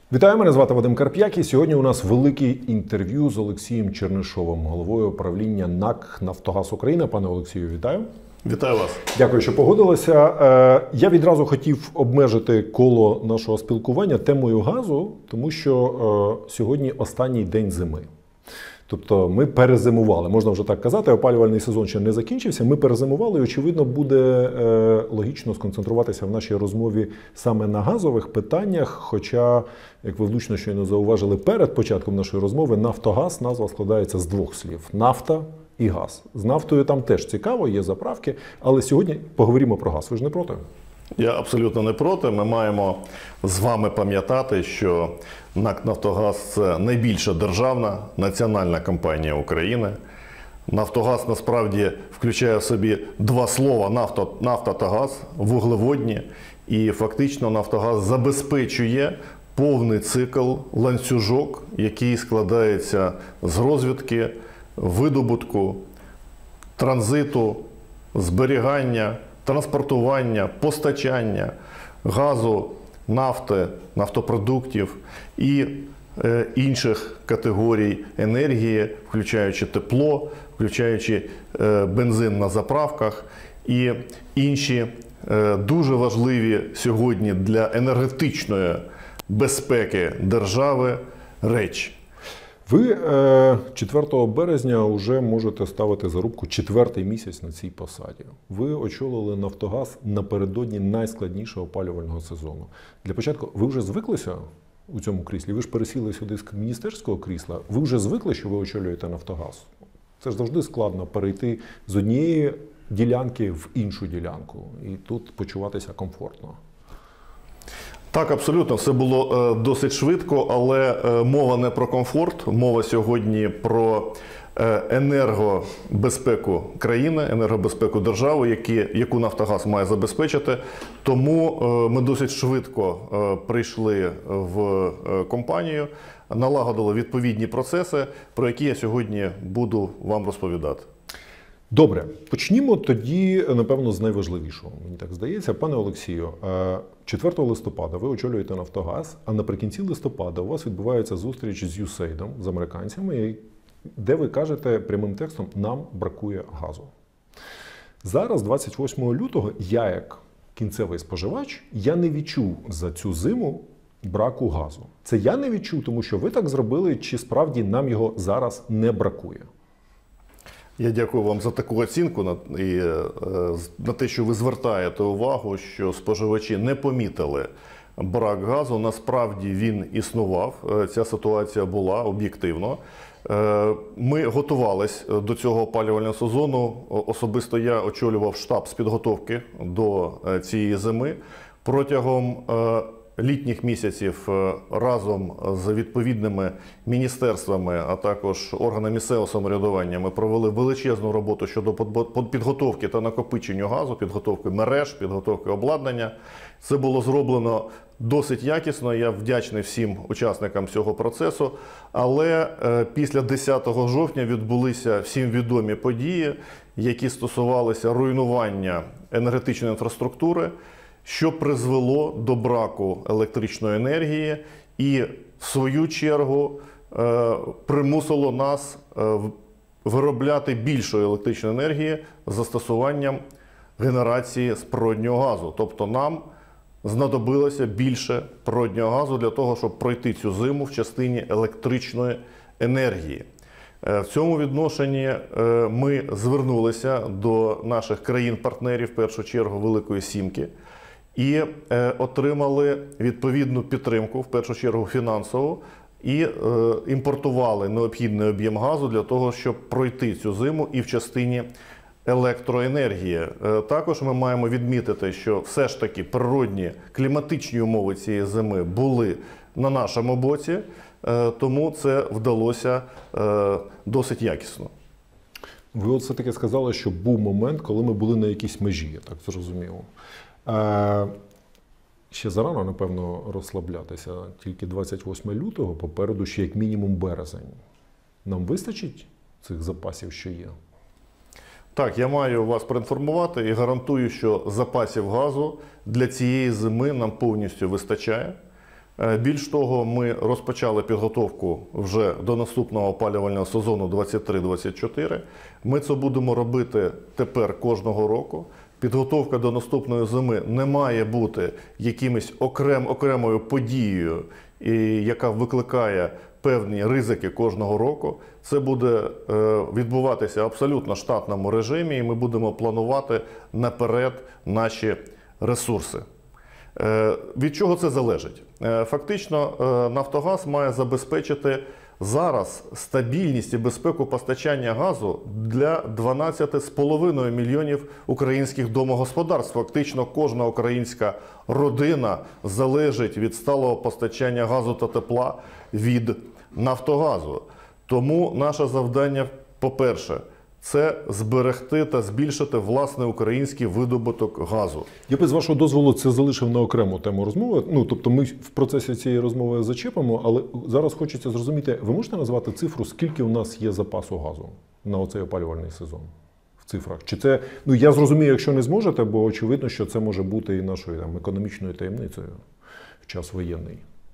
Вітаю, мене звати Вадим Карп'як, і сьогодні у нас велике інтерв'ю з Олексієм Чернишовим, головою правління НАК «Нафтогаз України». Пане Олексію, вітаю. Вітаю вас. Дякую, що погодилися. Я відразу хотів обмежити коло нашого спілкування темою газу, тому що сьогодні останній день зими. Тобто ми перезимували, можна вже так казати, опалювальний сезон ще не закінчився, ми перезимували і, очевидно, буде логічно сконцентруватися в нашій розмові саме на газових питаннях, хоча, як ви влучно щойно зауважили перед початком нашої розмови, «Нафтогаз» назва складається з двох слів – нафта і газ. З нафтою там теж цікаво, є заправки, але сьогодні поговоримо про газ. Ви ж не проти? Я абсолютно не проти. Ми маємо з вами пам'ятати, що НАК «Нафтогаз» – це найбільша державна національна компанія України. «Нафтогаз» насправді включає в собі два слова «нафта» та «газ», вуглеводні. І фактично «Нафтогаз» забезпечує повний цикл, ланцюжок, який складається з розвідки, видобутку, транзиту, зберігання, транспортування, постачання газу, нафти, нафтопродуктів і інших категорій енергії, включаючи тепло, включаючи бензин на заправках і інші дуже важливі сьогодні для енергетичної безпеки держави речі. Ви 4 березня вже можете ставити зарубку 4-й місяць на цій посаді. Ви очолили «Нафтогаз» напередодні найскладнішого опалювального сезону. Для початку, ви вже звиклися у цьому кріслі? Ви ж пересіли сюди з міністерського крісла. Ви вже звикли, що ви очолюєте «Нафтогаз»? Це ж завжди складно перейти з однієї ділянки в іншу ділянку. І тут почуватися комфортно. Так, абсолютно. Все було досить швидко, але мова не про комфорт. Мова сьогодні про енергобезпеку країни, енергобезпеку держави, яку «Нафтогаз» має забезпечити. Тому ми досить швидко прийшли в компанію, налагодили відповідні процеси, про які я сьогодні буду вам розповідати. Добре, почнімо тоді, напевно, з найважливішого, мені так здається. Пане Олексію, 4 листопада ви очолюєте «Нафтогаз», а наприкінці листопада у вас відбувається зустріч з USAID, з американцями, де ви кажете прямим текстом «нам бракує газу». Зараз, 28 лютого, я як кінцевий споживач, я не відчув за цю зиму браку газу. Це я не відчув, тому що ви так зробили, чи справді нам його зараз не бракує? Я дякую вам за таку оцінку і на те, що ви звертаєте увагу, що споживачі не помітили брак газу. Насправді він існував, ця ситуація була об'єктивно. Ми готувалися до цього опалювального сезону. Особисто я очолював штаб з підготовки до цієї зими. Протягом літніх місяців разом з відповідними міністерствами, а також органами місцевого самоврядування ми провели величезну роботу щодо підготовки та накопичення газу, підготовки мереж, підготовки обладнання. Це було зроблено досить якісно, я вдячний всім учасникам цього процесу, але після 10 жовтня відбулися всім відомі події, які стосувалися руйнування енергетичної інфраструктури, що призвело до браку електричної енергії і, в свою чергу, примусило нас виробляти більшої електричної енергії з застосуванням генерації з природнього газу. Тобто нам знадобилося більше природнього газу для того, щоб пройти цю зиму в частині електричної енергії. В цьому відношенні ми звернулися до наших країн-партнерів, в першу чергу Великої Сімки, і отримали відповідну підтримку, в першу чергу фінансову, і імпортували необхідний об'єм газу для того, щоб пройти цю зиму і в частині електроенергії. Також ми маємо відмітити, що все ж таки природні кліматичні умови цієї зими були на нашому боці, тому це вдалося досить якісно. Ви от все-таки сказали, що був момент, коли ми були на якійсь межі, я так зрозумів. Ще зарано, напевно, розслаблятися. Тільки 28 лютого, попереду ще як мінімум березень. Нам вистачить цих запасів, що є? Так, я маю вас проінформувати і гарантую, що запасів газу для цієї зими нам повністю вистачає. Більш того, ми розпочали підготовку вже до наступного опалювального сезону 23-24. Ми це будемо робити тепер кожного року. Підготовка до наступної зими не має бути якимось окремою подією, яка викликає певні ризики кожного року. Це буде відбуватися абсолютно в штатному режимі, і ми будемо планувати наперед наші ресурси. Від чого це залежить? Фактично, Нафтогаз має забезпечити зараз стабільність і безпеку постачання газу для 12,5 мільйонів українських домогосподарств. Фактично, кожна українська родина залежить від сталого постачання газу та тепла від Нафтогазу. Тому наше завдання, по-перше, це зберегти та збільшити власний український видобуток газу. Я би, з вашого дозволу, це залишив на окрему тему розмови. Тобто ми в процесі цієї розмови зачепимо, але зараз хочеться зрозуміти, ви можете назвати цифру, скільки у нас є запасу газу на оцей опалювальний сезон? В цифрах? Чи це, я зрозумію, якщо не зможете, бо очевидно, що це може бути і нашою економічною таємницею в час воєнний.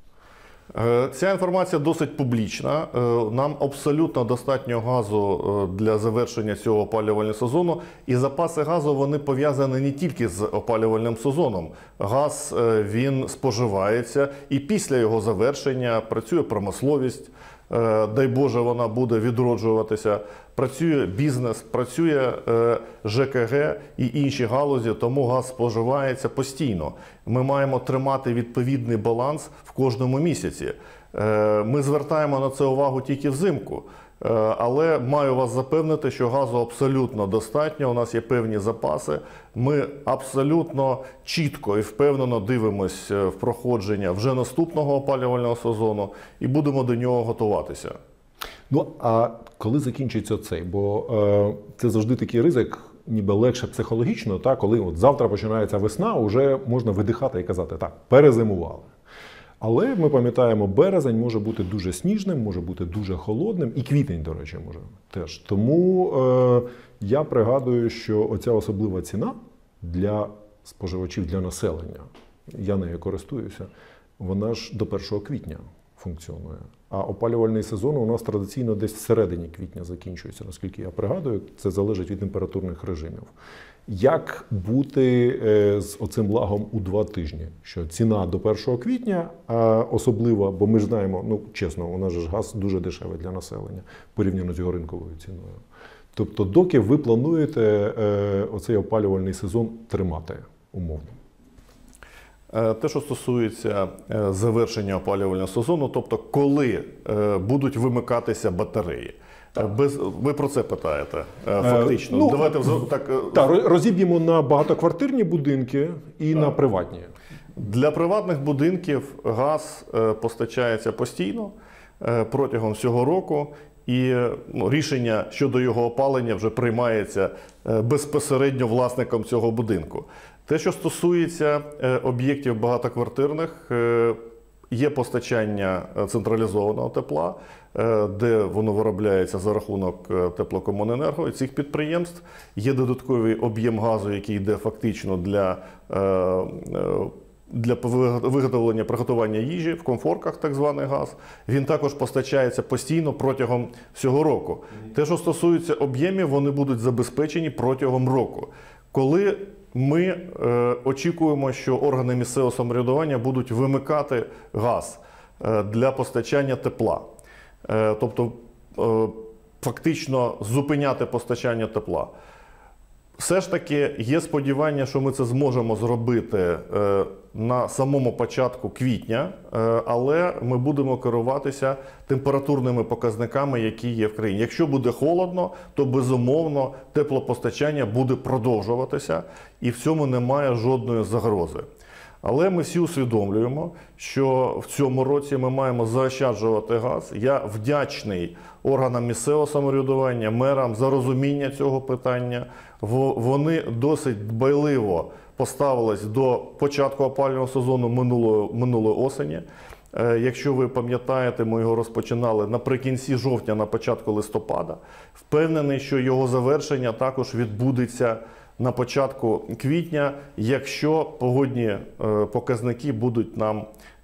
Ця інформація досить публічна. Нам абсолютно достатньо газу для завершення цього опалювального сезону. І запаси газу, вони пов'язані не тільки з опалювальним сезоном. Газ, він споживається і після його завершення працює промисловість. Дай Боже, вона буде відроджуватися. Працює бізнес, працює ЖКГ і інші галузі, тому газ споживається постійно. Ми маємо тримати відповідний баланс в кожному місяці. Ми звертаємо на це увагу тільки взимку. Але маю вас запевнити, що газу абсолютно достатньо, у нас є певні запаси. Ми абсолютно чітко і впевнено дивимося в проходження вже наступного опалювального сезону і будемо до нього готуватися. А коли закінчиться цей? Бо це завжди такий ризик, ніби легше психологічно, коли завтра починається весна, вже можна видихати і казати, так, перезимували. Але ми пам'ятаємо, березень може бути дуже сніжним, може бути дуже холодним, і квітень, до речі, може теж. Тому я пригадую, що оця особлива ціна для споживачів, для населення, я нею користуюся, вона ж до 1 квітня функціонує. А опалювальний сезон у нас традиційно десь всередині квітня закінчується, наскільки я пригадую, це залежить від температурних режимів. Як бути з оцим лагом у 2 тижні? Що ціна до 1 квітня, особливо, бо ми ж знаємо, чесно, у нас же газ дуже дешевий для населення, порівняно з його ринковою ціною. Тобто, доки ви плануєте оцей опалювальний сезон тримати умовно? Те, що стосується завершення опалювального сезону, тобто коли будуть вимикатися батареї. Ви про це питаєте, фактично. Давайте розіб'ємо на багатоквартирні будинки і на приватні. Для приватних будинків газ постачається постійно протягом всього року. І рішення щодо його опалення вже приймається безпосередньо власником цього будинку. Те, що стосується об'єктів багатоквартирних, є постачання централізованого тепла, де воно виробляється за рахунок теплокомуненерго і цих підприємств. Є додатковий об'єм газу, який йде фактично для виготовлення, приготування їжі в комфорках, так званий газ. Він також постачається постійно протягом всього року. Те, що стосується об'ємів, вони будуть забезпечені протягом року. Коли ми очікуємо, що органи місцевого самоврядування будуть вимикати газ для постачання тепла. Тобто, фактично зупиняти постачання тепла. Все ж таки є сподівання, що ми це зможемо зробити на самому початку квітня, але ми будемо керуватися температурними показниками, які є в країні. Якщо буде холодно, то безумовно теплопостачання буде продовжуватися і в цьому немає жодної загрози. Але ми всі усвідомлюємо, що в цьому році ми маємо заощаджувати газ. Я вдячний органам місцевого самоврядування, мерам за розуміння цього питання. Вони досить дбайливо поставились до початку опалювального сезону минулої осені. Якщо ви пам'ятаєте, ми його розпочинали наприкінці жовтня, на початку листопада. Впевнений, що його завершення також відбудеться на початку квітня, якщо погодні показники будуть нам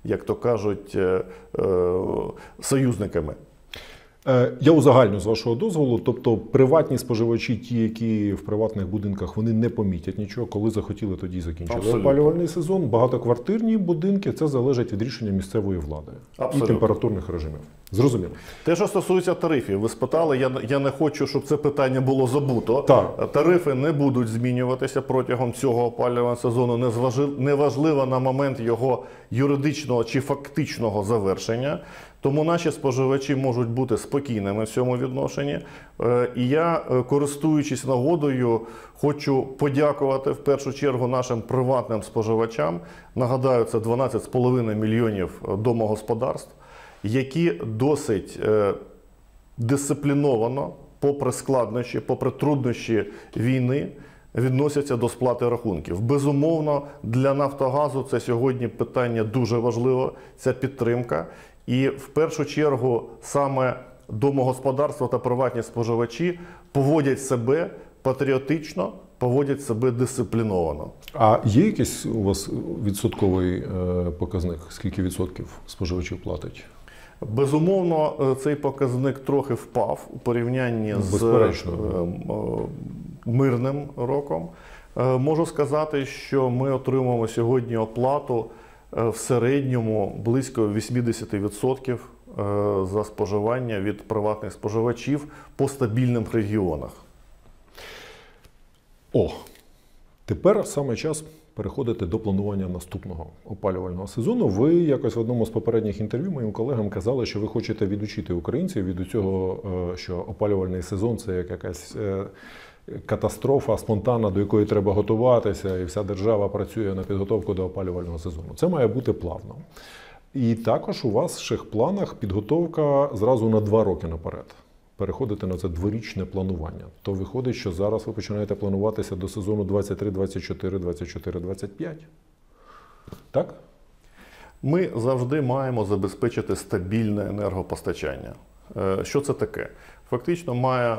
як то кажуть, союзниками. Я узагальню з вашого дозволу, тобто приватні споживачі, ті, які в приватних будинках, вони не помітять нічого, коли захотіли, тоді закінчили опалювальний сезон. Багатоквартирні будинки, це залежить від рішення місцевої влади і температурних режимів. Зрозуміло. Те, що стосується тарифів, ви спитали, я не хочу, щоб це питання було забуто. Так. Тарифи не будуть змінюватися протягом цього опалювального сезону, неважливо на момент його юридичного чи фактичного завершення. Тому наші споживачі можуть бути спокійними в цьому відношенні. І я, користуючись нагодою, хочу подякувати в першу чергу нашим приватним споживачам. Нагадаю, це 12,5 мільйонів домогосподарств, які досить дисципліновано, попри складнощі, попри труднощі війни, відносяться до сплати рахунків. Безумовно, для Нафтогазу це сьогодні питання дуже важливе, ця підтримка. І в першу чергу саме домогосподарства та приватні споживачі поводять себе патріотично, поводять себе дисципліновано. А є якийсь у вас відсотковий показник? Скільки відсотків споживачів платить? Безумовно, цей показник трохи впав у порівнянні з мирним роком. Можу сказати, що ми отримуємо сьогодні оплату в середньому близько 80% за споживання від приватних споживачів по стабільних регіонах. Тепер саме час переходити до планування наступного опалювального сезону. Ви якось в одному з попередніх інтерв'ю моїм колегам казали, що ви хочете відучити українців від цього, що опалювальний сезон – це як якась катастрофа спонтанна, до якої треба готуватися, і вся держава працює на підготовку до опалювального сезону. Це має бути плавно. І також у ваших планах підготовка зразу на 2 роки наперед. Переходити на це дворічне планування. То виходить, що зараз ви починаєте плануватися до сезону 23-24, 24-25. Так? Ми завжди маємо забезпечити стабільне енергопостачання. Що це таке? Фактично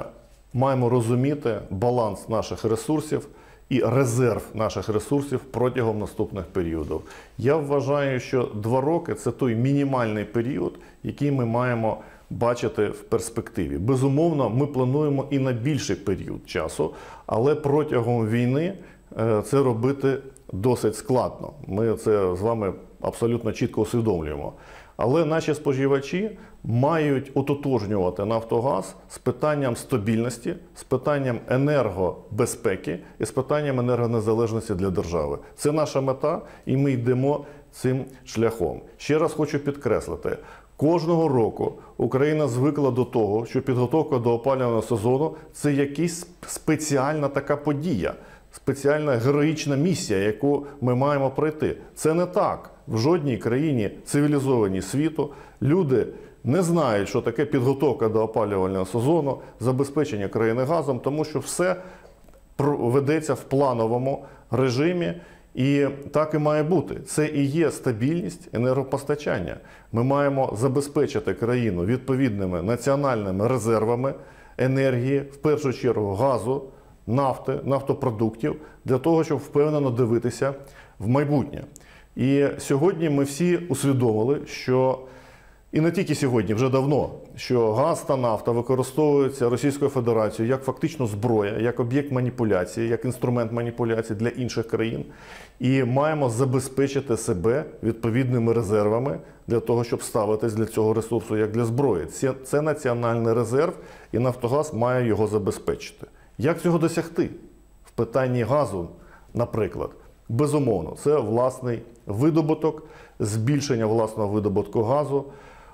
маємо розуміти баланс наших ресурсів і резерв наших ресурсів протягом наступних періодів. Я вважаю, що 2 роки – це той мінімальний період, який ми маємо бачити в перспективі. Безумовно, ми плануємо і на більший період часу, але протягом війни це робити досить складно. Ми це з вами абсолютно чітко усвідомлюємо. Але наші споживачі мають ототожнювати Нафтогаз з питанням стабільності, з питанням енергобезпеки і з питанням енергонезалежності для держави. Це наша мета, і ми йдемо цим шляхом. Ще раз хочу підкреслити, кожного року Україна звикла до того, що підготовка до опалювального сезону – це якась спеціальна така подія, спеціальна героїчна місія, яку ми маємо пройти. Це не так. В жодній країні цивілізованій світу люди не знають, що таке підготовка до опалювального сезону, забезпечення країни газом, тому що все ведеться в плановому режимі. І так і має бути. Це і є стабільність енергопостачання. Ми маємо забезпечити країну відповідними національними резервами енергії, в першу чергу газу, нафти, нафтопродуктів, для того, щоб впевнено дивитися в майбутнє. І сьогодні ми всі усвідомили, що, і не тільки сьогодні, вже давно, що газ та нафта використовуються Російською Федерацією як фактично зброя, як об'єкт маніпуляції, як інструмент маніпуляції для інших країн. І маємо забезпечити себе відповідними резервами для того, щоб ставитись для цього ресурсу як для зброї. Це національний резерв, і Нафтогаз має його забезпечити. Як цього досягти? В питанні газу, наприклад. Безумовно, це власний видобуток, збільшення власного видобутку газу.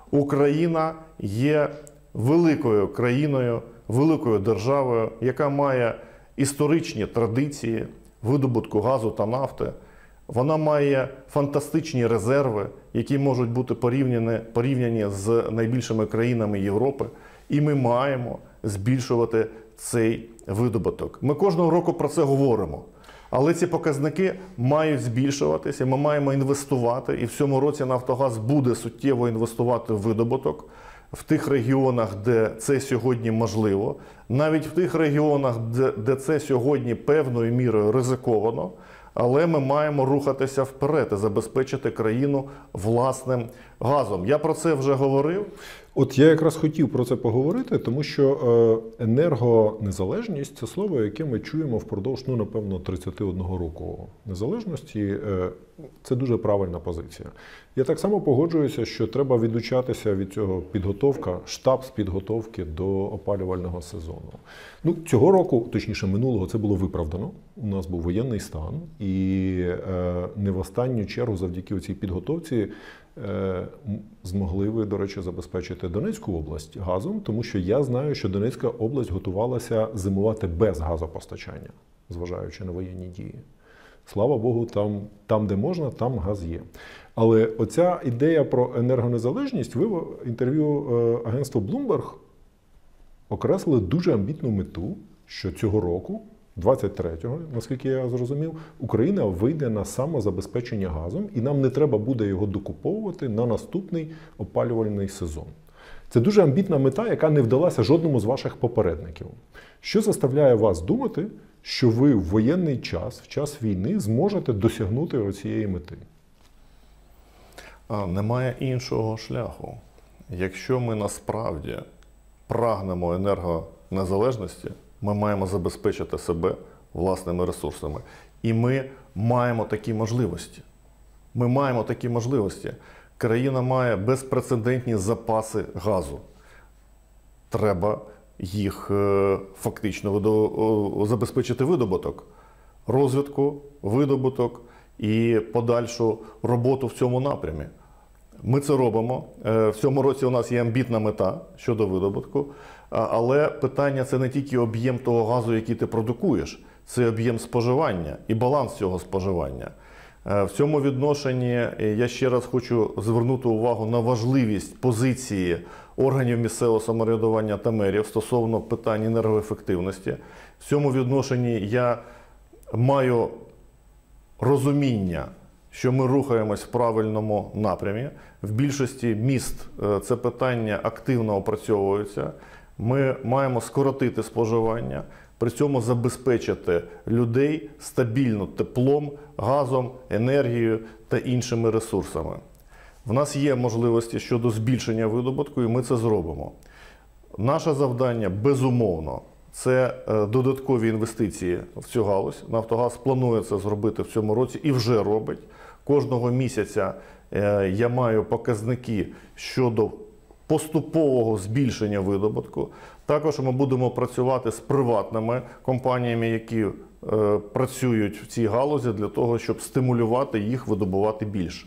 Україна є великою країною, великою державою, яка має історичні традиції видобутку газу та нафти. Вона має фантастичні резерви, які можуть бути порівняні з найбільшими країнами Європи. І ми маємо збільшувати цей видобуток. Ми кожного року про це говоримо. Але ці показники мають збільшуватися, ми маємо інвестувати, і в цьому році Нафтогаз буде суттєво інвестувати в видобуток в тих регіонах, де це сьогодні можливо, навіть в тих регіонах, де це сьогодні певною мірою ризиковано, але ми маємо рухатися вперед і забезпечити країну власним газом. Я про це вже говорив. От я якраз хотів про це поговорити, тому що енергонезалежність – це слово, яке ми чуємо впродовж, напевно, 31 року незалежності. Це дуже правильна позиція. Я так само погоджуюся, що треба відучатися від цього штаб з підготовки до опалювального сезону. Цього року, точніше минулого, це було виправдано. У нас був воєнний стан, і не в останню чергу завдяки цій підготовці змогли ви, до речі, забезпечити Донецьку область газом, тому що я знаю, що Донецька область готувалася зимувати без газопостачання, зважаючи на воєнні дії. Слава Богу, там, де можна, там газ є. Але оця ідея про енергонезалежність, ви в інтерв'ю агентству Bloomberg окреслили дуже амбітну мету, що цього року, 23-го, наскільки я зрозумів, Україна вийде на самозабезпечення газом, і нам не треба буде його докуповувати на наступний опалювальний сезон. Це дуже амбітна мета, яка не вдалася жодному з ваших попередників. Що заставляє вас думати, що ви в воєнний час, в час війни, зможете досягнути цієї мети? Немає іншого шляху. Якщо ми насправді прагнемо енергонезалежності, ми маємо забезпечити себе власними ресурсами. І ми маємо такі можливості. Ми маємо такі можливості. Країна має безпрецедентні запаси газу. Треба їх фактично забезпечити видобуток, розвитку, видобуток і подальшу роботу в цьому напрямі. Ми це робимо. В цьому році у нас є амбітна мета щодо видобутку. Але питання – це не тільки об'єм того газу, який ти продукуєш, це об'єм споживання і баланс цього споживання. В цьому відношенні я ще раз хочу звернути увагу на важливість позиції органів місцевого самоврядування та мерів стосовно питань енергоефективності. В цьому відношенні я маю розуміння, що ми рухаємось в правильному напрямі. В більшості міст це питання активно опрацьовується. Ми маємо скоротити споживання, при цьому забезпечити людей стабільно теплом, газом, енергією та іншими ресурсами. В нас є можливості щодо збільшення видобутку, і ми це зробимо. Наше завдання, безумовно, це додаткові інвестиції в цю галузь. Нафтогаз планує це зробити в цьому році і вже робить. Кожного місяця я маю показники щодо поступового збільшення видобутку. Також ми будемо працювати з приватними компаніями, які працюють в цій галузі для того, щоб стимулювати їх видобувати більше.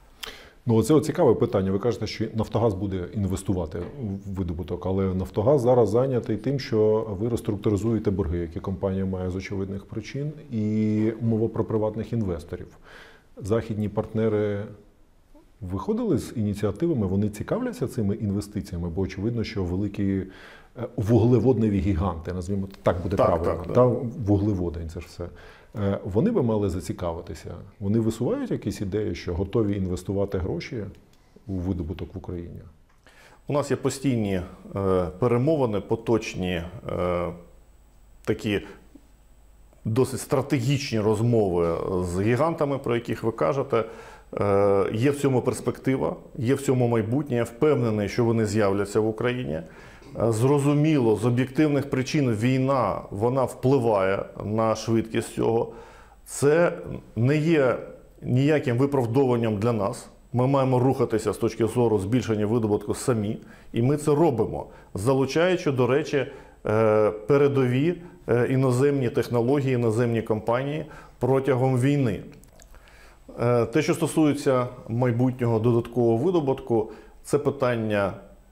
Це цікаве питання. Ви кажете, що Нафтогаз буде інвестувати в видобуток, але Нафтогаз зараз зайнятий тим, що ви реструктуризуєте борги, які компанія має з очевидних причин, і мова про приватних інвесторів. Західні партнери виходили з ініціативами, вони цікавляться цими інвестиціями, бо очевидно, що великі вуглеводневі гіганти, назвімо так буде правильно, та вуглеводи, це ж все. Вони би мали зацікавитися. Вони висувають якісь ідеї, що готові інвестувати гроші у видобуток в Україні? У нас є постійні перемовини, поточні такі досить стратегічні розмови з гігантами, про яких ви кажете. Є в цьому перспектива, є в цьому майбутнє. Я впевнений, що вони з'являться в Україні. Зрозуміло, з об'єктивних причин війна, вона впливає на швидкість цього. Це не є ніяким виправдовуванням для нас. Ми маємо рухатися з точки зору збільшення видобутку самі. І ми це робимо, залучаючи, до речі, передові іноземні технології, іноземні компанії протягом війни. Те, що стосується майбутнього додаткового видобутку, це питання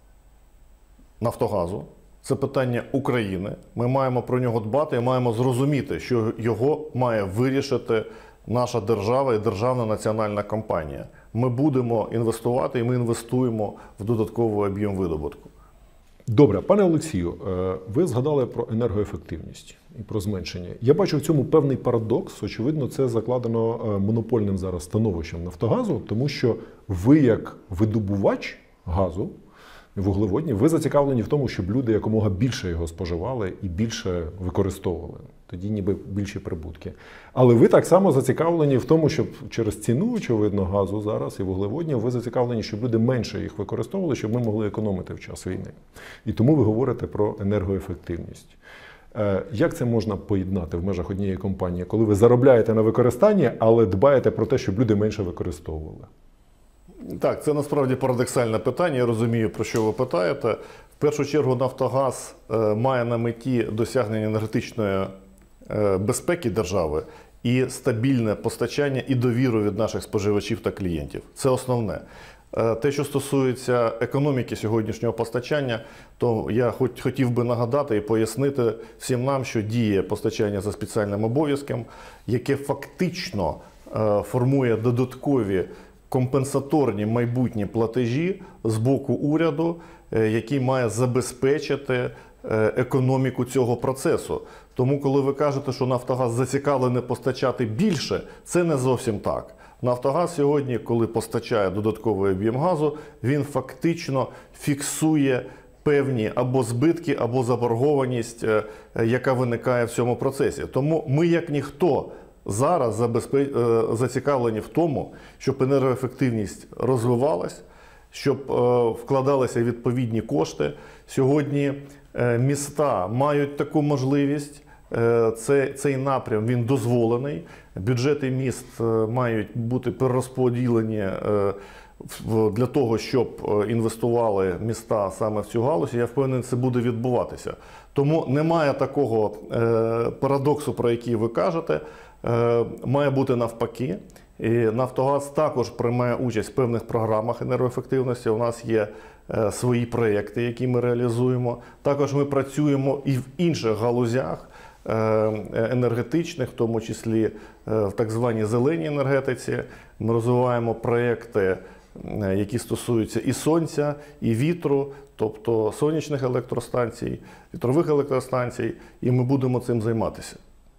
Нафтогазу, це питання України. Ми маємо про нього дбати і маємо зрозуміти, що його має вирішити наша держава і державна національна компанія. Ми будемо інвестувати і ми інвестуємо в додатковий об'єм видобутку. Добре, пане Олексію, ви згадали про енергоефективність і про зменшення. Я бачу в цьому певний парадокс. Очевидно, це закладено монопольним зараз становищем Нафтогазу, тому що ви як видобувач газу вуглеводні, ви зацікавлені в тому, щоб люди якомога більше його споживали і більше використовували. Тоді ніби більші прибутки. Але ви так само зацікавлені в тому, щоб через ціну, очевидно, газу зараз і вуглеводнів, ви зацікавлені, щоб люди менше їх використовували, щоб ми могли економити в час війни. І тому ви говорите про енергоефективність. Як це можна поєднати в межах однієї компанії, коли ви заробляєте на використанні, але дбаєте про те, щоб люди менше використовували? Так, це насправді парадоксальне питання, я розумію, про що ви питаєте. В першу чергу «Нафтогаз» має на меті досягнення енергетичної безпеки держави і стабільне постачання і довіру від наших споживачів та клієнтів. Це основне. Те, що стосується економіки сьогоднішнього постачання, то я хотів би нагадати і пояснити всім нам, що діє постачання за спеціальним обов'язком, яке фактично формує додаткові компенсаторні майбутні платежі з боку уряду, який має забезпечити економіку цього процесу. Тому, коли ви кажете, що «Нафтогаз» зацікавлений постачати більше, це не зовсім так. «Нафтогаз» сьогодні, коли постачає додатковий об'єм газу, він фактично фіксує певні або збитки, або заборгованість, яка виникає в цьому процесі. Тому ми, як ніхто, зараз зацікавлені в тому, щоб енергоефективність розвивалась, щоб вкладалися відповідні кошти. Сьогодні міста мають таку можливість, цей напрям він дозволений. Бюджети міст мають бути перерозподілені для того, щоб інвестували міста саме в цю галузь. Я впевнений, це буде відбуватися. Тому немає такого парадоксу, про який ви кажете. Має бути навпаки. І «Нафтогаз» також приймає участь в певних програмах енергоефективності. У нас є свої проєкти, які ми реалізуємо. Також ми працюємо і в інших галузях енергетичних, в тому числі в так званій зеленій енергетиці. Ми розвиваємо проєкти, які стосуються і сонця, і вітру, тобто сонячних електростанцій, вітрових електростанцій, і ми будемо цим займатися.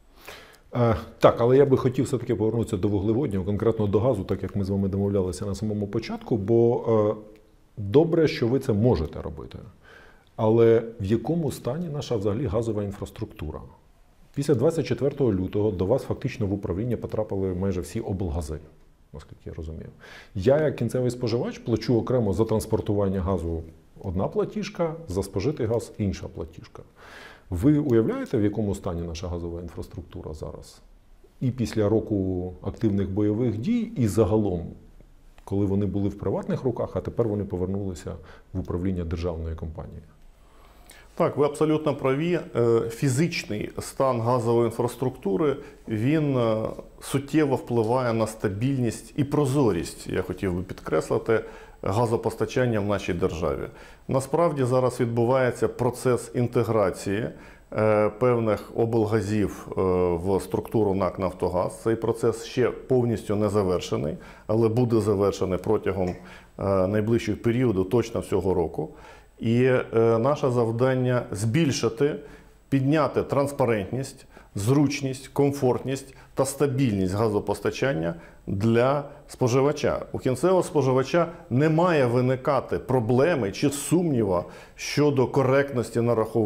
Так, але я би хотів все-таки повернутися до вуглеводнів, конкретно до газу, так як ми з вами домовлялися на самому початку, бо добре, що ви це можете робити. Але в якому стані наша взагалі газова інфраструктура? Після 24 лютого до вас фактично в управління потрапили майже всі облгази, наскільки я розумію. Я, як кінцевий споживач, плачу окремо за транспортування газу одна платіжка, за спожитий газ інша платіжка. Ви уявляєте, в якому стані наша газова інфраструктура зараз? І після року активних бойових дій, і загалом, коли вони були в приватних руках, а тепер вони повернулися в управління державної компанії? Так, ви абсолютно праві. Фізичний стан газової інфраструктури, він суттєво впливає на стабільність і прозорість, я хотів би підкреслити, газопостачання в нашій державі. Насправді зараз відбувається процес інтеграції певних облгазів в структуру НАК «Нафтогаз». Цей процес ще повністю не завершений, але буде завершений протягом найближчих періодів, точно цього року. І наше завдання збільшити, підняти транспарентність, зручність, комфортність та стабільність газопостачання для споживача. У кінцевого споживача не має виникати проблеми чи сумніва щодо коректності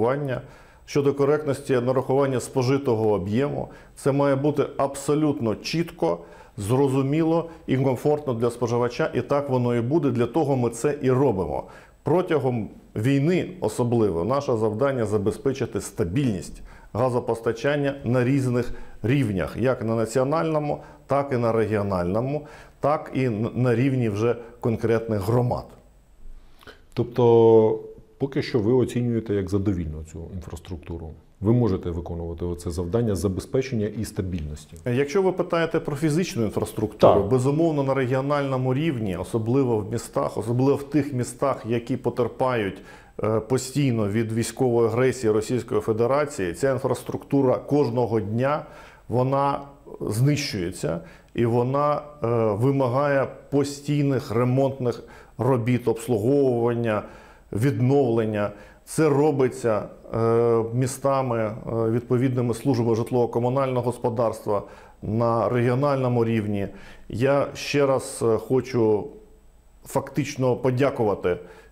нарахування спожитого об'єму. Це має бути абсолютно чітко, зрозуміло і комфортно для споживача. І так воно і буде, для того ми це і робимо. Протягом війни особливо наше завдання забезпечити стабільність газопостачання на різних рівнях, як на національному, так і на регіональному, так і на рівні вже конкретних громад. Тобто, поки що ви оцінюєте як задовільну цю інфраструктуру. Ви можете виконувати це завдання забезпечення і стабільності. Якщо ви питаєте про фізичну інфраструктуру, так, безумовно на регіональному рівні, особливо в містах, особливо в тих містах, які потерпають постійно від військової агресії Російської Федерації, ця інфраструктура кожного дня, вона знищується і вона вимагає постійних ремонтних робіт, обслуговування, відновлення. Це робиться містами, відповідними службами житлово-комунального господарства на регіональному рівні. Я ще раз хочу фактично подякувати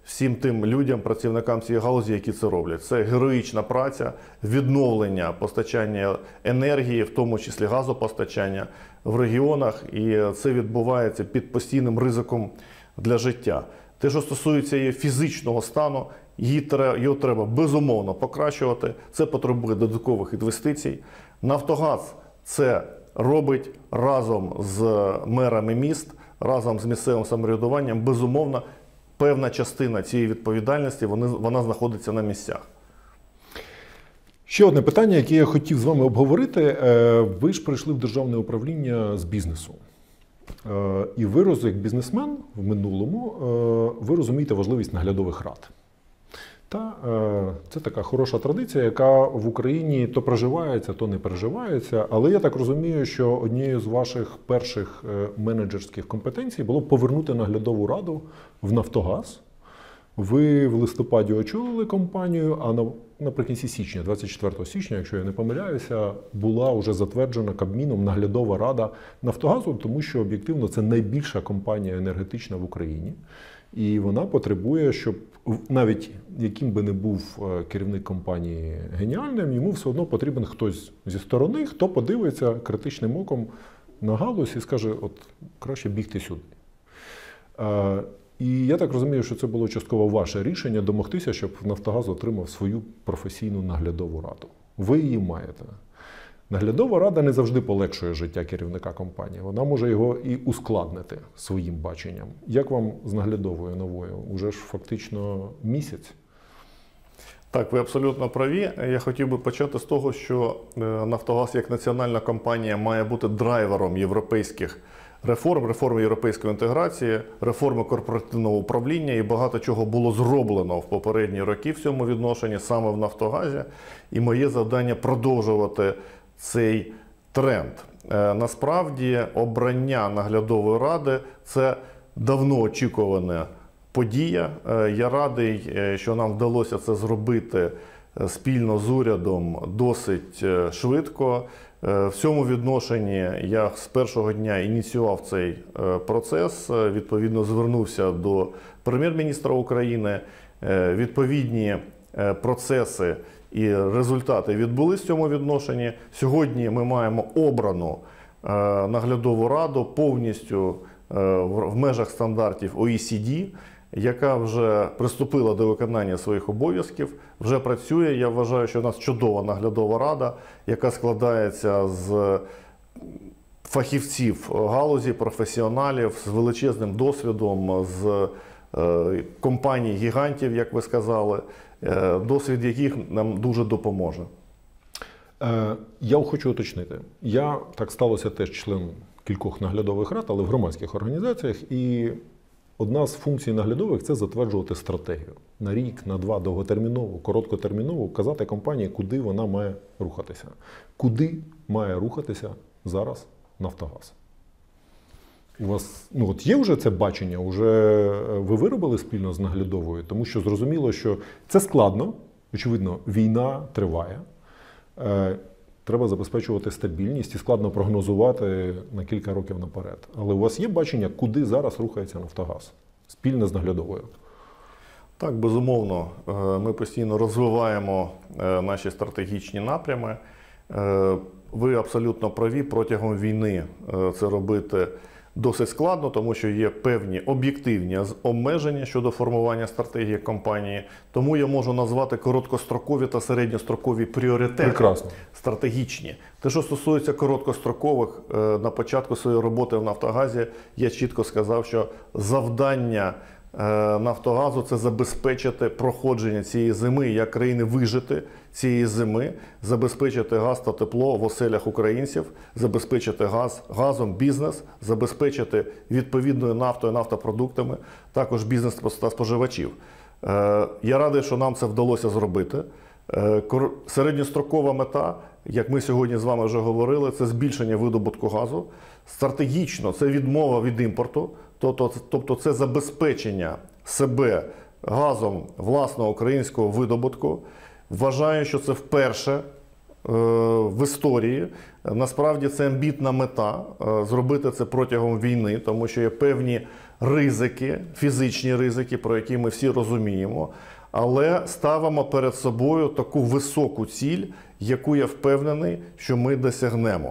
всім тим людям, працівникам цієї галузі, які це роблять. Це героїчна праця, відновлення постачання енергії, в тому числі газопостачання в регіонах, і це відбувається під постійним ризиком для життя. Те, що стосується її фізичного стану, його треба безумовно покращувати, це потребує додаткових інвестицій. Нафтогаз це робить разом з мерами міст, разом з місцевим самоврядуванням, безумовно, певна частина цієї відповідальності, вона знаходиться на місцях. Ще одне питання, яке я хотів з вами обговорити. Ви ж прийшли в державне управління з бізнесу. І ви, як бізнесмен в минулому, ви розумієте важливість наглядових рад. Та це така хороша традиція, яка в Україні то проживається, то не проживається. Але я так розумію, що однією з ваших перших менеджерських компетенцій було повернути наглядову раду в Нафтогаз. Ви в листопаді очолили компанію, а наприкінці січня, 24 січня, якщо я не помиляюся, була вже затверджена Кабміном наглядова рада Нафтогазу, тому що об'єктивно це найбільша компанія енергетична в Україні. І вона потребує, щоб навіть яким би не був керівник компанії геніальним, йому все одно потрібен хтось зі сторони, хто подивиться критичним оком на галузь і скаже, от краще бігти сюди. І я так розумію, що це було частково ваше рішення домогтися, щоб Нафтогаз отримав свою професійну наглядову раду. Ви її маєте. Наглядова рада не завжди полегшує життя керівника компанії. Вона може його і ускладнити своїм баченням. Як вам з наглядовою новою? Уже ж фактично місяць. Так, ви абсолютно праві. Я хотів би почати з того, що Нафтогаз як національна компанія має бути драйвером європейських реформи європейської інтеграції, реформи корпоративного управління, і багато чого було зроблено в попередні роки в цьому відношенні саме в Нафтогазі. І моє завдання продовжувати цей тренд. Насправді, обрання наглядової ради – це давно очікувана подія. Я радий, що нам вдалося це зробити спільно з урядом досить швидко. В цьому відношенні я з першого дня ініціював цей процес, відповідно звернувся до прем'єр-міністра України. Відповідні процеси і результати відбулись в цьому відношенні. Сьогодні ми маємо обрану наглядову раду повністю в межах стандартів OECD, яка вже приступила до виконання своїх обов'язків, вже працює. Я вважаю, що у нас чудова наглядова рада, яка складається з фахівців галузі, професіоналів, з величезним досвідом, з компаній-гігантів, як ви сказали, досвід яких нам дуже допоможе. Я хочу уточнити. Я, так сталося, теж член кількох наглядових рад, але в громадських організаціях. І одна з функцій наглядових – це затверджувати стратегію. На рік, на два, довготермінову, короткотермінову, казати компанії, куди вона має рухатися. Куди має рухатися зараз Нафтогаз? У вас от є вже це бачення, вже ви виробили спільно з наглядовою? Тому що зрозуміло, що це складно, очевидно, війна триває. Треба забезпечувати стабільність і складно прогнозувати на кілька років наперед. Але у вас є бачення, куди зараз рухається Нафтогаз спільно з наглядовою? Так, безумовно. Ми постійно розвиваємо наші стратегічні напрями. Ви абсолютно праві, протягом війни це робити досить складно, тому що є певні об'єктивні обмеження щодо формування стратегії компанії. Тому я можу назвати короткострокові та середньострокові пріоритети. Прекрасно. Стратегічні. Те, що стосується короткострокових, на початку своєї роботи в Нафтогазі я чітко сказав, що завдання Нафтогазу – це забезпечити проходження цієї зими, як країни вижити цієї зими, забезпечити газ та тепло в оселях українців, забезпечити газом бізнес, забезпечити відповідною нафтою, нафтопродуктами, також бізнес та споживачів. Я радий, що нам це вдалося зробити. Середньострокова мета, як ми сьогодні з вами вже говорили, це збільшення видобутку газу. Стратегічно це відмова від імпорту, тобто це забезпечення себе газом власного українського видобутку. Вважаю, що це вперше в історії. Насправді це амбітна мета зробити це протягом війни, тому що є певні ризики, фізичні ризики, про які ми всі розуміємо. Але ставимо перед собою таку високу ціль, яку я впевнений, що ми досягнемо.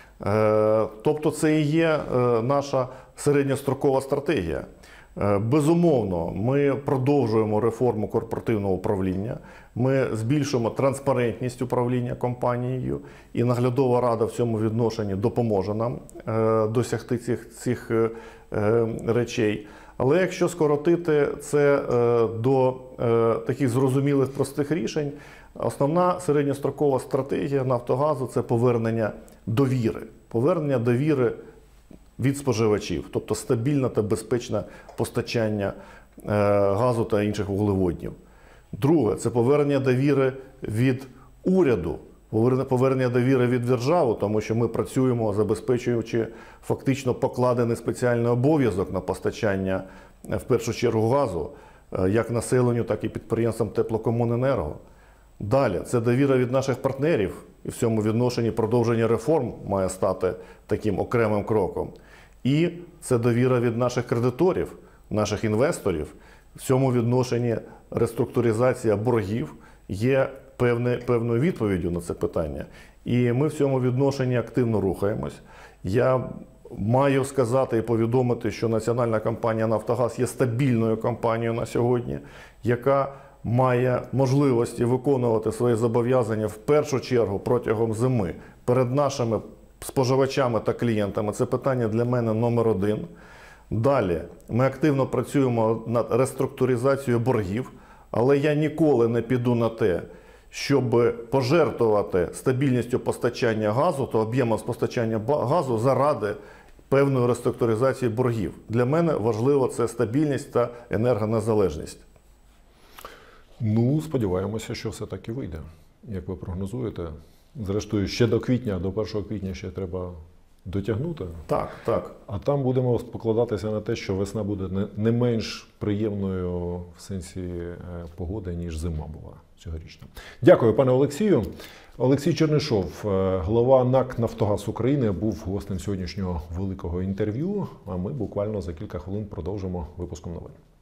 Тобто це і є наша середньострокова стратегія. Безумовно, ми продовжуємо реформу корпоративного управління, ми збільшуємо транспарентність управління компанією, і наглядова рада в цьому відношенні допоможе нам досягти цих речей. Але якщо скоротити це до таких зрозумілих простих рішень, основна середньострокова стратегія Нафтогазу – це повернення довіри. Повернення довіри від споживачів, тобто стабільне та безпечне постачання газу та інших вуглеводнів. Друге – це повернення довіри від уряду, повернення довіри від держави, тому що ми працюємо, забезпечуючи фактично покладений спеціальний обов'язок на постачання, в першу чергу, газу, як населенню, так і підприємствам Теплокомуненерго. Далі – це довіра від наших партнерів, і в цьому відношенні продовження реформ має стати таким окремим кроком. І це довіра від наших кредиторів, наших інвесторів. В цьому відношенні реструктуризація боргів є певною відповіддю на це питання. І ми в цьому відношенні активно рухаємось. Я маю сказати і повідомити, що Національна компанія «Нафтогаз» є стабільною компанією на сьогодні, яка має можливості виконувати свої зобов'язання в першу чергу протягом зими перед нашими споживачами та клієнтами. Це питання для мене номер один. Далі, ми активно працюємо над реструктуризацією боргів, але я ніколи не піду на те, щоб пожертвувати стабільністю постачання газу та об'ємом постачання газу заради певної реструктуризації боргів. Для мене важливо це стабільність та енергонезалежність. Ну, сподіваємося, що все так і вийде, як ви прогнозуєте. Зрештою, ще до квітня, до 1 квітня ще треба дотягнути. Так, так. А там будемо покладатися на те, що весна буде не менш приємною в сенсі погоди, ніж зима була цьогорічна. Дякую, пане Олексію. Олексій Чернишов, голова НАК «Нафтогаз України», був гостем сьогоднішнього великого інтерв'ю, а ми буквально за кілька хвилин продовжимо випуском новин.